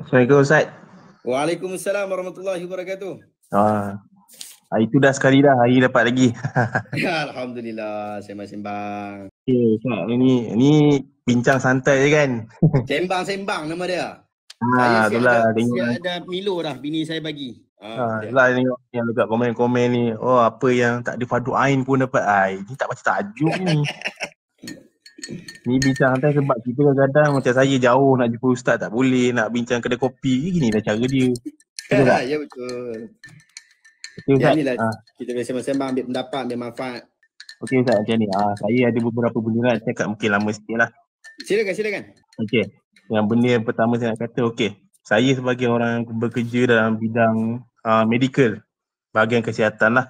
Assalamualaikum Ustaz. Waalaikumsalam warahmatullahi wabarakatuh. Itu dah sekali dah, hari dapat lagi. Alhamdulillah, sembang-sembang. Okay, Ustaz, ini bincang santai je kan? Sembang-sembang nama dia. Saya siap ada Milo dah, bini saya bagi. Itulah tengok yang dekat komen-komen ni. Oh, apa yang tak ada fardu ain pun dapat. Ini tak baca tajuk ni. Ni bincang santai sebab kita kadang-kadang macam saya jauh nak jumpa Ustaz tak boleh, nak bincang kedai kopi, gini dah cara dia. Betul tak? Ya betul. Okay, Ustaz. Inilah kita boleh sembang-sembang, ambil pendapat, ambil manfaat. Okey Ustaz, macam ni. Saya ada beberapa benda nak cakap, mungkin lama sikit lah. Silakan. Okey. Yang benda yang pertama saya nak kata, saya sebagai orang yang bekerja dalam bidang medical, bahagian kesihatan lah.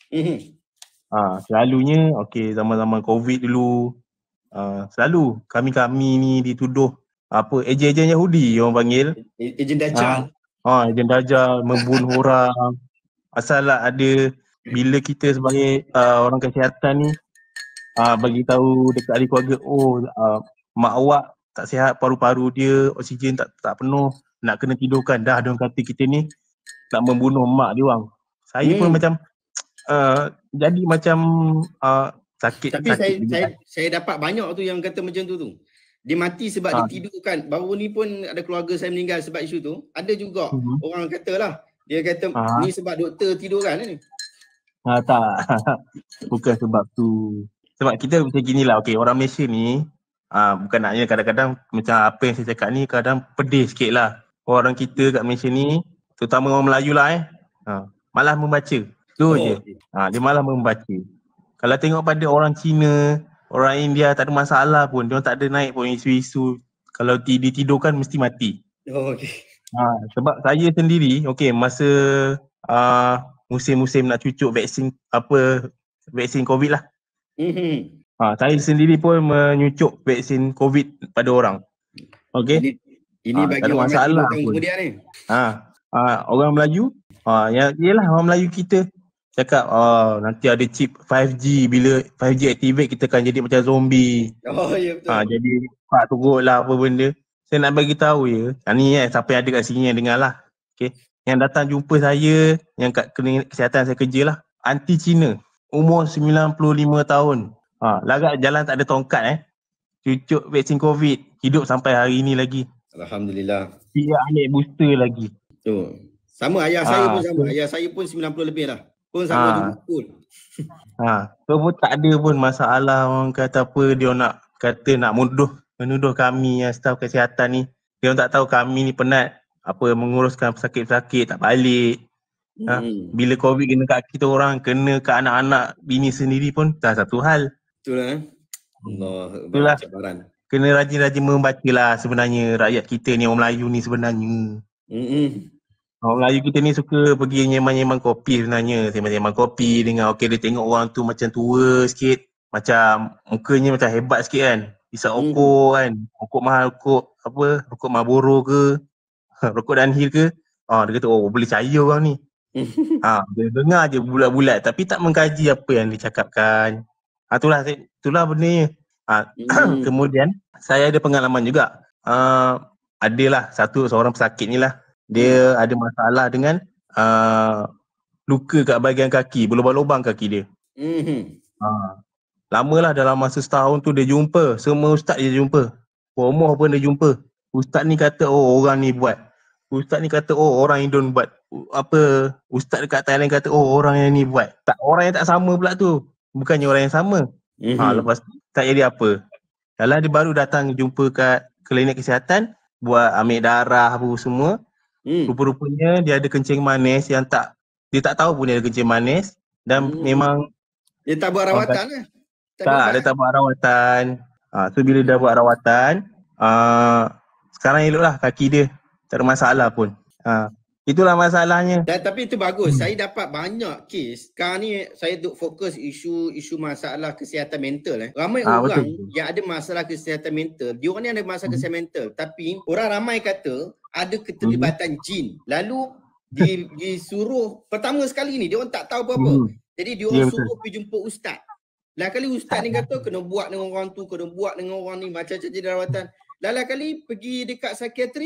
Selalunya, zaman-zaman COVID dulu, selalu kami ni dituduh ejen-ejen Yahudi orang panggil. Ejen Dajjal. Ejen Dajjal, membunuh orang. Asal lah ada, bila kita sebagai orang kesihatan ni bagi tahu dekat ahli keluarga, mak awak tak sihat, paru-paru dia oksigen tak penuh, nak kena tidurkan, dah dia orang kata kita ni nak membunuh mak dia orang. Saya pun macam jadi macam sakit. Tapi saya dapat banyak tu yang kata macam tu. Dia mati sebab ditidurkan. Baru ni pun ada keluarga saya meninggal sebab isu tu. Ada juga orang katalah, dia kata ni sebab doktor tidurkan ni. Tak. Bukan sebab tu. Sebab kita macam ginilah, orang Malaysia ni bukan naknya kadang-kadang macam apa yang saya cakap ni kadang pedih sikit lah. Orang kita kat Malaysia ni, terutama orang Melayu lah malah membaca. Tu je. Dia malah membaca. Kalau tengok pada orang Cina, orang India tak ada masalah pun. Dia tak ada naik pun isu-isu. Kalau ditidurkan mesti mati. Sebab saya sendiri, masa musim-musim nak cucuk vaksin COVID lah. Saya sendiri pun menyucuk vaksin COVID pada orang. Ini bagi orang masalah kemudian ni. Orang Melayu, yalah orang Melayu kita cakap nanti ada chip 5G, bila 5G activate kita akan jadi macam zombie. Ya betul. Jadi pak turut lah apa benda. Saya nak bagi tahu ni siapa yang ada kat sini yang dengar lah. Yang datang jumpa saya, yang kat klinik kesihatan saya kerja lah, anti Cina, umur 95 tahun. Lagak jalan tak ada tongkat cucuk vaksin COVID, hidup sampai hari ni lagi. Alhamdulillah. Dia ambil booster lagi. Sama ayah saya pun sama. Ayah saya pun 90 lebih lah. Pun sama juga pun. So pun tak ada pun masalah orang kata apa, dia nak kata nak menuduh kami yang staf kesihatan ni. Dia tak tahu kami ni penat menguruskan pesakit-pesakit tak balik. Bila COVID kena kat kita orang, kena kat anak-anak bini sendiri pun dah satu hal. Betul lah. Itulah. Kena rajin-rajin membaca lah sebenarnya rakyat kita ni, orang Melayu ni sebenarnya. Orang Melayu kita ni suka pergi nyeman-nyeman kopi sebenarnya. Nyeman-nyeman kopi dengan dia tengok orang tu macam tua sikit, macam mukanya macam hebat sikit kan. Isap rokok kan. Rokok mahal, rokok Marlboro ke, rokok Dunhill ke. Dia kata boleh percaya orang ni. Dia dengar je bulat-bulat tapi tak mengkaji apa yang dicakapkan. Itulah bendanya. Kemudian saya ada pengalaman juga. Adalah seorang pesakit ni lah. Dia ada masalah dengan luka kat bahagian kaki, berlubang-lubang kaki dia. Lamalah dalam masa setahun tu dia jumpa, semua ustaz dia jumpa. Promoh pun dia jumpa. Ustaz ni kata orang ni buat. Ustaz ni kata orang Indon buat. Ustaz dekat Thailand kata orang yang ni buat. Orang yang tak sama pula tu. Bukannya orang yang sama. Lepas tu tak jadi apa. Kalau dia baru datang jumpa kat klinik kesihatan, buat ambil darah apa semua. Rupa-rupanya dia ada kencing manis yang dia tak tahu pun dia ada kencing manis. Dan memang dia tak buat rawatan lah. Dia tak buat rawatan. So bila dah buat rawatan, sekarang eloklah kaki dia. Tak ada masalah pun. Itulah masalahnya. Tapi itu bagus. Saya dapat banyak kes. Sekarang ni saya duk fokus isu masalah kesihatan mental. Ramai orang yang ada masalah kesihatan mental. Dia orang ni ada masalah kesihatan mental. Tapi orang ramai kata ada keterlibatan jin. Lalu disuruh pertama sekali ni dia orang tak tahu apa-apa. Jadi dia orang suruh pergi jumpa ustaz. Lah kali ustaz ni kata kena buat dengan orang tu, kena buat dengan orang ni, macam-macam jadi rawatan. Lain kali pergi dekat psikiatri,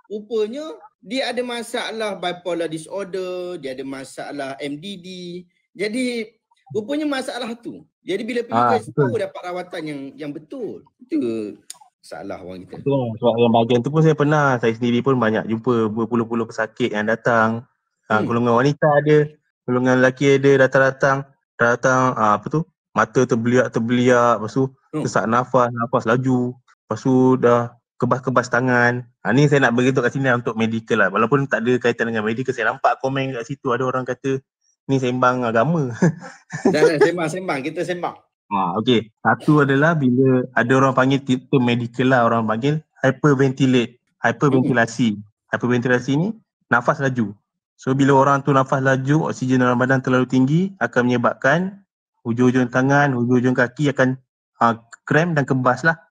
rupanya dia ada masalah bipolar disorder, dia ada masalah MDD. Jadi rupanya masalah tu. Jadi bila pergi ke situ dapat rawatan yang betul. Itu salah orang kita. Betul. Sebab yang bahagian tu pun saya pernah. Saya sendiri pun banyak jumpa berpuluh-puluh pesakit yang datang. Golongan wanita ada, golongan lelaki ada datang apa tu? Mata terbeliak, lepas tu sesak nafas laju. Lepas tu dah kebas-kebas tangan. Ni saya nak beritahu kat sini untuk medical lah. Walaupun tak ada kaitan dengan medical, saya nampak komen kat situ ada orang kata ni sembang agama. Sembang, kita sembang. Okey. Satu adalah bila ada orang panggil term medical lah, orang panggil hyperventilasi. Hyperventilasi ni nafas laju. So bila orang tu nafas laju, oksigen dalam badan terlalu tinggi akan menyebabkan hujung-hujung tangan, hujung-hujung kaki akan kram dan kebas lah.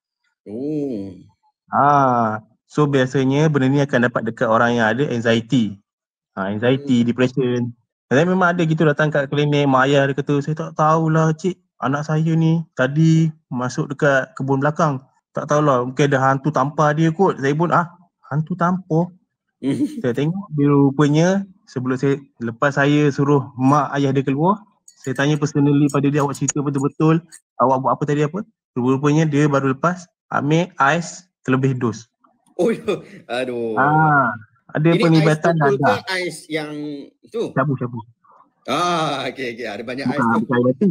So biasanya benda ni akan dapat dekat orang yang ada anxiety. Depression. Dan memang ada gitu datang kat klinik, mak ayah dia kata, saya tak tahulah cik, anak saya ni tadi masuk dekat kebun belakang. Tak tahulah, mungkin ada hantu tampar dia kot. Saya pun, hantu tampar? Saya tengok dia rupanya, lepas saya suruh mak ayah dia keluar, saya tanya personally pada dia, awak cerita betul-betul, awak buat apa tadi apa? Rupanya dia baru lepas ambil ais terlebih dos. Aduh. Ada penglibatan dadah. Ais yang tu? Syabu-syabu. Okey. Ada banyak ais tu.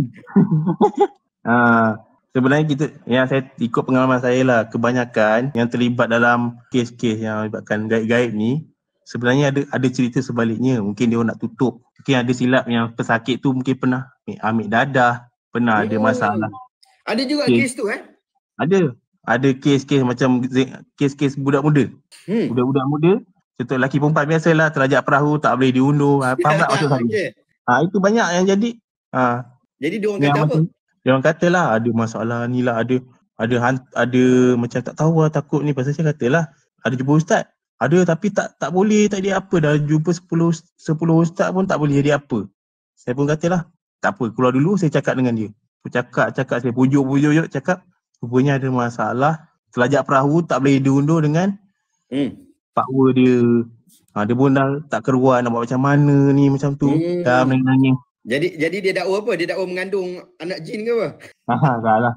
Sebenarnya yang saya ikut pengalaman saya lah, kebanyakan yang terlibat dalam kes-kes yang melibatkan gaib-gaib ni, sebenarnya ada cerita sebaliknya. Mungkin dia nak tutup. Mungkin ada silap yang pesakit tu mungkin pernah ambil dadah, pernah ada masalah. Ada juga kes tu Ada kes-kes macam kes-kes budak muda. Budak-budak muda, contoh lelaki perempuan biasalah terlajak perahu tak boleh diundur. Faham tak maksud saya? Itu banyak yang jadi. Jadi diorang kata apa? Diorang katalah ada masalah ni lah, ada macam tak tahu lah, takut ni. Pasal saya katalah ada jumpa ustaz. Ada tapi tak boleh, tak jadi apa. Dah jumpa 10 ustaz pun tak boleh jadi apa. Saya pun katalah tak apa, keluar dulu saya cakap dengan dia. Cakap saya pujuk cakap rupanya ada masalah terlajak perahu tak boleh diundur dengan power dia. Dia pun dah tak keruan nak buat macam mana ni, macam tu. Dah menangis. Jadi dia dakwa apa? Dia dakwa mengandung anak jin ke apa? Salah.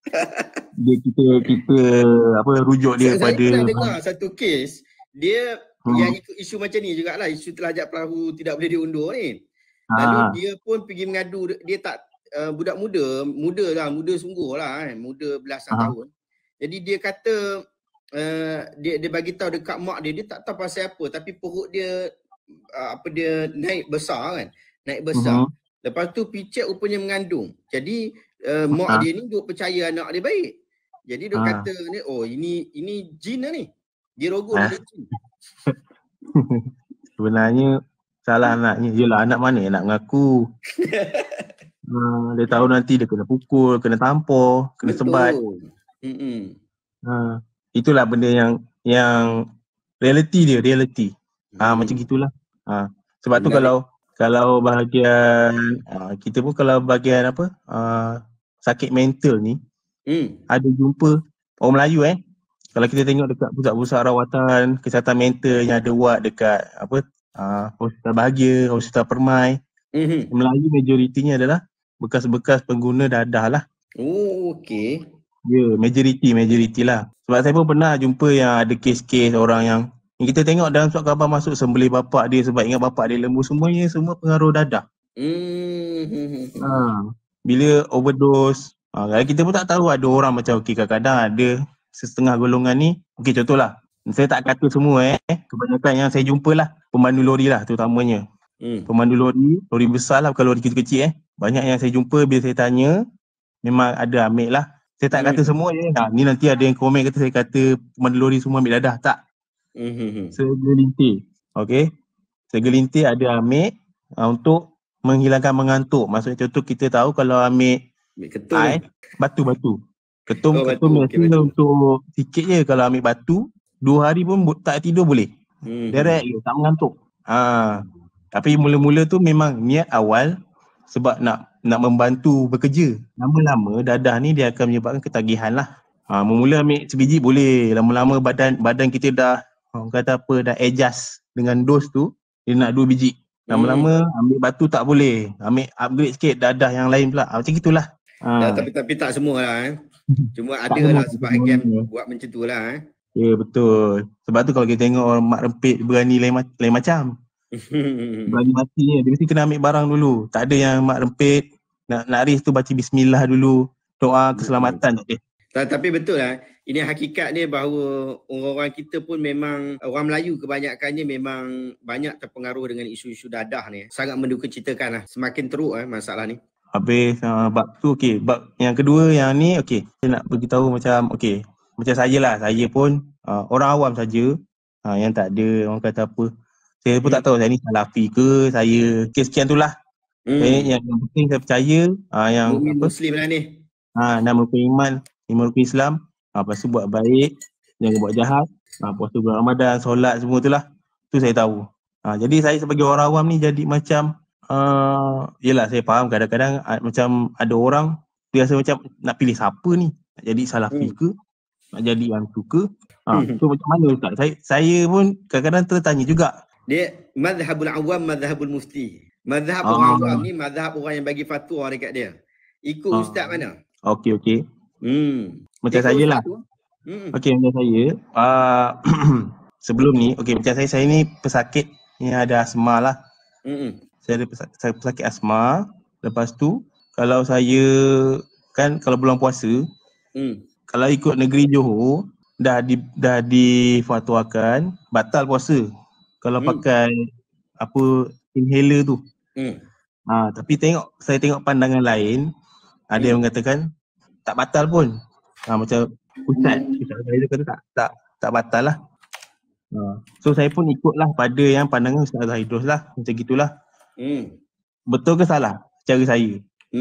Kita rujuk dia pada. Saya pernah dengar satu kes, dia yang ikut isu macam ni jugalah, isu terlajak perahu tidak boleh diundur ni. Lalu dia pun pergi mengadu, dia tak budak muda sungguh lah, muda belasan tahun. Jadi dia kata dia bagi tahu dekat mak dia tak tahu pasal apa, tapi perut dia dia naik besar kan. Lepas tu picit rupanya mengandung. Jadi mak dia ni duk percaya anak dia baik. Jadi dia kata ni, ini jin lah ni. Dia rogol dia jin. Sebenarnya salah anaknya. Yelah, anak mana yang nak mengaku. Dia tahu nanti dia kena pukul, kena tampar, kena sebat. Itulah benda yang reality dia. Macam gitulah. Sebab tu kalau bahagian kita pun kalau bahagian sakit mental ni, ada jumpa orang Melayu kalau kita tengok dekat pusat-pusat rawatan kesihatan mental yang ada ward dekat Hospital Bahagia, Hospital Permai, Melayu majoritinya adalah bekas-bekas pengguna dadah lah. Okey. Ya, majoriti lah. Sebab saya pun pernah jumpa yang ada kes-kes orang yang kita tengok dalam surat khabar masuk sembelih bapak dia sebab ingat bapak dia lembu, semua pengaruh dadah. Bila overdose, kita pun tak tahu. Ada orang macam kadang-kadang ada setengah golongan ni, contohlah, saya tak kata semua kebanyakan yang saya jumpa lah pemandu lori lah terutamanya. Pemandu lori besar lah, bukan lori kecil-kecil banyak yang saya jumpa bila saya tanya memang ada ambil lah. Saya tak kata semua ni nanti ada yang komen kata saya kata pemandu lori semua ambil dadah. Tak. Segelintir. Segelintir ada ambil untuk menghilangkan mengantuk. Maksudnya contoh kita tahu kalau ambil air, batu-batu. Ketum biasanya untuk sikit je. Kalau ambil batu 2 hari pun tak tidur boleh. Direct je, tak mengantuk. Tapi mula-mula tu memang niat awal sebab nak membantu bekerja. Lama-lama dadah ni dia akan menyebabkan ketagihan lah. Mula ambil sebiji boleh. Lama-lama badan kita dah orang kata apa, dah adjust dengan dos tu, dia nak 2 biji. Lama-lama ambil batu tak boleh. Ambil upgrade sikit dadah yang lain pula. Macam gitulah. Tapi tak semualah. Cuma ada lah sebahagian buat macam tu lah. Ya, betul. Sebab tu kalau kita tengok orang mak rempit berani lain macam. Berani mati dia mesti kena ambil barang dulu. Tak ada yang mak rempit nak race tu baca bismillah dulu. Doa keselamatan tak ada. Tapi betul lah. Ini hakikat dia bahawa orang-orang kita pun memang, orang Melayu kebanyakannya memang banyak terpengaruh dengan isu-isu dadah ni. Sangat mendukacitakan lah. Semakin teruk masalah ni. Habis bab tu okey. Bab yang kedua yang ni okey. Saya nak beritahu macam okey. Macam saya lah. Saya pun orang awam saja. Yang tak ada orang kata apa. Saya pun tak tahu saya ni salafi ke, saya sekian tu lah. Yang penting saya percaya yang apa, Muslim lah ni. nama iman, 5 rukun Islam. Lepas tu buat baik, jangan buat jahat. Puasa bulan Ramadan, solat semua tu lah. Tu saya tahu. Jadi saya sebagai orang awam ni jadi macam yelah saya faham kadang-kadang macam ada orang dia rasa macam nak pilih siapa ni. Nak jadi salafi ke? Nak jadi yang tu ke? So macam mana Ustaz? Saya pun kadang-kadang tertanya juga. Dia mazhabul awam, mazhabul mufti. Mazhab orang awam ni mazhab orang yang bagi fatwa dekat dia. Ikut ustaz mana? Okey. Macam saya lah. Okey, macam saya. Sebelum ni, okey macam saya ni pesakit yang ada asma lah. Saya ada pesakit asma. Lepas tu, kalau saya, kan kalau bulan puasa, kalau ikut negeri Johor, dah difatwakan batal puasa. Kalau pakai apa inhaler tu. Tapi saya tengok pandangan lain, ada yang mengatakan tak batal pun. Macam ustaz saya kata tak batal lah. So saya pun ikutlah pada yang pandangan Ustaz Zahidus lah. Macam gitulah. Betul ke salah cara saya?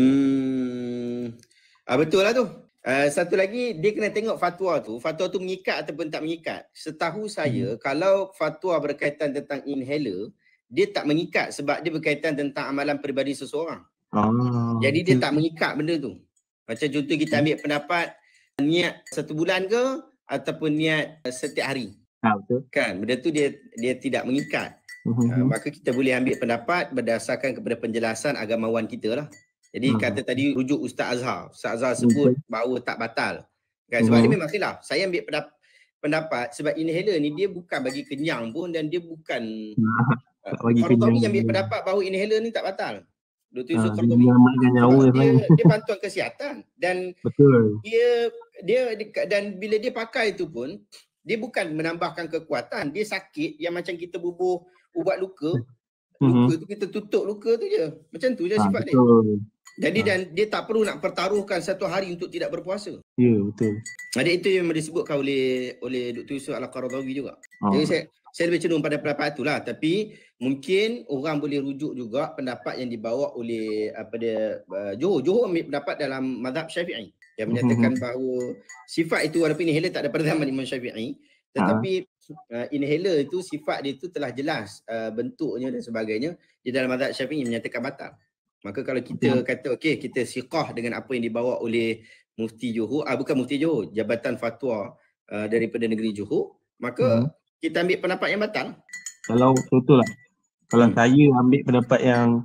Betul lah tu. Satu lagi, dia kena tengok fatwa tu mengikat ataupun tak mengikat. Setahu saya, kalau fatwa berkaitan tentang inhaler, dia tak mengikat sebab dia berkaitan tentang amalan peribadi seseorang. Jadi dia tak mengikat benda tu. Macam contoh kita ambil pendapat niat 1 bulan ke ataupun niat setiap hari. Betul. Kan, benda tu dia tidak mengikat. Maka kita boleh ambil pendapat berdasarkan kepada penjelasan agamawan kita lah. Jadi kata tadi rujuk Ustaz Azhar. Ustaz Azhar sebut bahawa tak batal. Kan? Sebab dia memang khilaf. Saya ambil pendapat sebab inhaler ni dia bukan bagi kenyang pun dan dia bukan Qaradawi yang ambil pendapat bahawa inhaler ni tak batal. Dr. Yusuf Qaradawi. Dia bantuan kesihatan dan betul. Dia dan bila dia pakai itu pun dia bukan menambahkan kekuatan. Dia sakit yang macam kita bubuh ubat luka. Luka tu kita tutup luka tu je. Macam tu je sifat dia. Jadi dan dia tak perlu nak pertaruhkan 1 hari untuk tidak berpuasa. Ya, betul. Jadi itu yang disebutkan oleh Dr. Yusuf Al-Qaradawi juga. Jadi saya lebih cenderung pada pendapat itulah, tapi mungkin orang boleh rujuk juga pendapat yang dibawa oleh Johor ambil pendapat dalam mazhab Syafi'i yang menyatakan bahawa sifat itu walaupun inhaler tak ada pada zaman Imam Syafi'i, tetapi inhaler itu sifat dia itu telah jelas bentuknya dan sebagainya di dalam mazhab Syafi'i menyatakan batal. Maka kalau kita kata okey, kita siqah dengan apa yang dibawa oleh Mufti Johor, bukan Mufti Johor, Jabatan Fatwa daripada negeri Johor, maka kita ambil pendapat yang batal. Kalau betul lah. Kalau saya ambil pendapat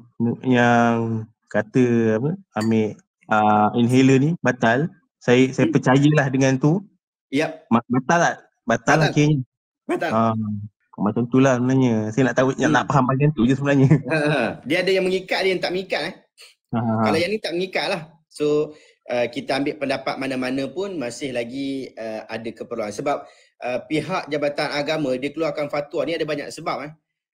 yang kata apa, ambil inhaler ni batal, saya percayalah dengan tu. Yep. Batal tak? Batal akhirnya. Batal. Macam tu lah sebenarnya. Saya nak tahu, nak faham bahagian tu je sebenarnya. Dia ada yang mengikat, ada yang tak mengikat. Kalau yang ni tak mengikat lah. So kita ambil pendapat mana-mana pun masih lagi ada keperluan. Sebab pihak Jabatan Agama dia keluarkan fatwa ni ada banyak sebab.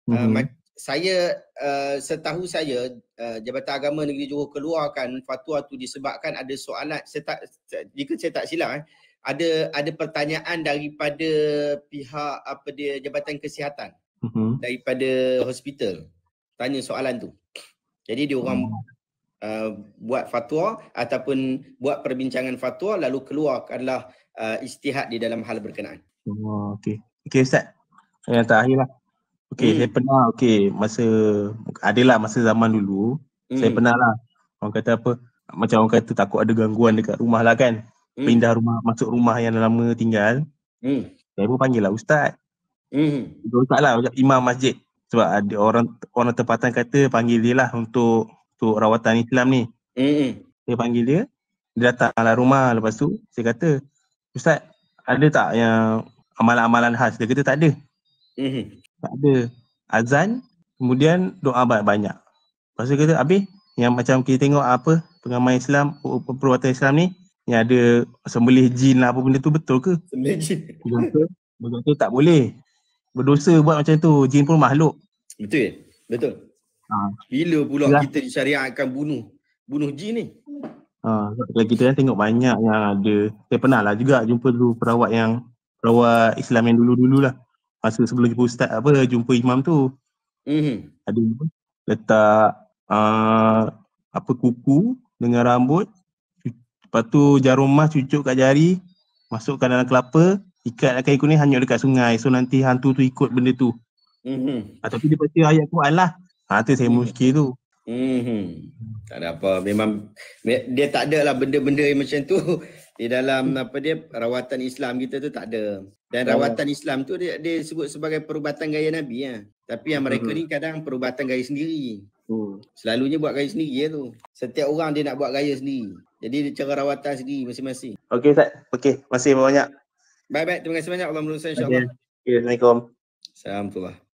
Setahu saya Jabatan Agama Negeri Johor keluarkan fatwa tu disebabkan ada soalan, jika saya tak silap ada pertanyaan daripada pihak Jabatan Kesihatan, daripada hospital tanya soalan tu. Jadi dia orang buat fatwa ataupun buat perbincangan fatwa lalu keluarkanlah ijtihad di dalam hal berkenaan. Okey Ustaz. Yang terakhir lah. Saya pernah masa zaman dulu saya pernah lah, orang kata apa, macam orang kata takut ada gangguan dekat rumah lah kan. Pindah rumah, masuk rumah yang lama tinggal. Saya pun panggil lah ustaz. Dosa lah imam masjid. Sebab ada orang tempatan kata panggil dia lah untuk rawatan Islam ni. Saya panggil dia datanglah rumah. Lepas tu saya kata, Ustaz, ada tak yang amalan-amalan khas? Dia kata tak ada. Tak ada. Azan, kemudian doa banyak. Lepas tu kata, habis yang macam kita tengok apa pengamal Islam, perbuatan Islam ni, yang ada sembelih jin lah apa benda tu, betul ke? Sembelih jin. Betul tak boleh. Berdosa buat macam tu. Jin pun makhluk. Betul. Bila pula kita disyariatkan bunuh jin ni? Kalau kita kan tengok banyak yang ada. Saya pernah lah juga jumpa dulu perawat Islam yang dulu-dulu lah. Masa sebelum jumpa ustaz jumpa imam tu. Ada letak kuku dengan rambut. Lepas tu jarum emas cucuk kat jari, masukkan dalam kelapa, ikat kain kuning, hanyut dekat sungai. So nanti hantu tu ikut benda tu. Tapi dia baca ayat Quran lah. Tu saya muskil tu. Tak ada apa. Memang dia tak ada lah benda-benda yang macam tu di dalam rawatan Islam kita tu tak ada. Dan rawatan Islam tu dia sebut sebagai perubatan gaya Nabi ya. Tapi yang mereka ni kadang perubatan gaya sendiri. Selalunya buat gaya sendiri tu. Setiap orang dia nak buat gaya sendiri. Jadi dia cara rawatan sendiri masing-masing. Okey Ustaz. Okey, terima kasih banyak. Baik. Terima kasih banyak. Allah meluruskan insya-Allah. Assalamualaikum. Assalamualaikum.